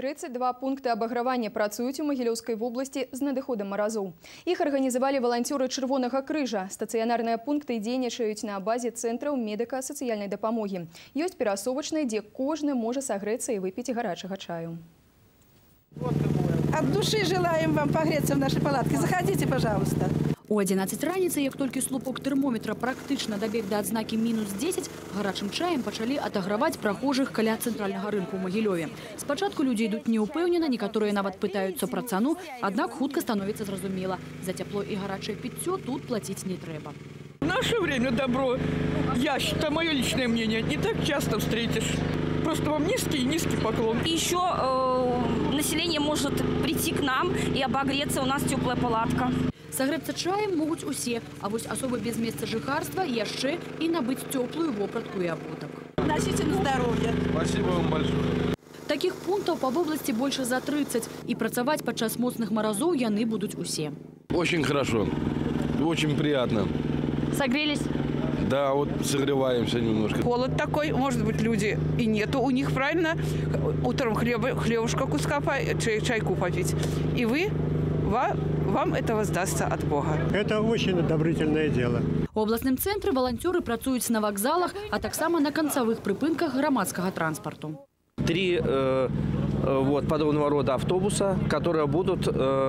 32 пункты абагравання працуюць у Магілёўскай вобласці з надыходам маразоў. Іх арганізавалі валанцёры Чырвонага крыжа. Стацыянарныя пункты дзейнічаюць на базе цэнтраў медыка-сацыяльнай дапамогі. Ёсць перасовачныя, дзе кожны можа сагрэцца і выпіць гарачага чаю. От души желаем вам погреться в нашей палатке. Заходите, пожалуйста. У 11 раніцы, як толькі слупок тэрмометра практычна дабег да адзнакі -10, гарачым чаем пачалі атаграваць прахожых каля цэнтральнага рынку ў Магілёве. Спачатку людзі ідуць неўпэўнена, некаторыя нават пытаюцца пра цану, аднак хутка становіцца зразумела. За цяпло і гарачае піццё тут плаціць не трэба. В наше время добро, я считаю, мое личное мнение, не так часто встретишь. Просто вам низкий поклон. И еще население может прийти к нам и обогреться. У нас теплая палатка. Сагрэцца чаем могуць усе, а вось асобы без месца жыхарства яшчэ і набыць цёплую вопратку і абутак. Носите на здоровье. Спасибо вам большое. Такіх пунктаў па вобласці больше за 30, і працаваць падчас моцных маразоў яны будуць усе. Очень хорошо, очень приятно. Согрелись? Да, вот согреваемся немножко. Холод такой, может быть, люди и нету у них, правильно? Утром хлебушка куска, чайку попить. И вам это воздастся от Бога. Это очень одобрительное дело. У областным цэнтры валанцёры працуюць на вакзалах, а таксама на канцавых прыпынках грамадскага транспарту. 3 подобного рода автобуса, которые будут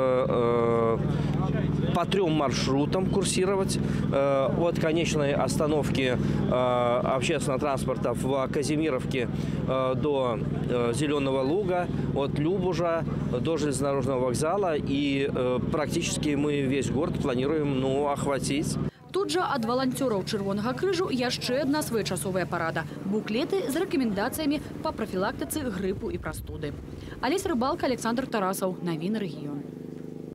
по 3 маршрутам курсировать от конечной остановки общественного транспорта в Казимировке до Зеленого луга, от Любужа до железнодорожного вокзала. И практически мы весь город планируем охватить. Тут жа ад валанцёраў Чырвонага крыжу яшчэ адна своечасовая парада. Буклеты з рэкамендацыямі па прафілактыцы грыпу і прастуды. Алесь Рыбалка, Александр Тарасаў. Навіны рэгіён.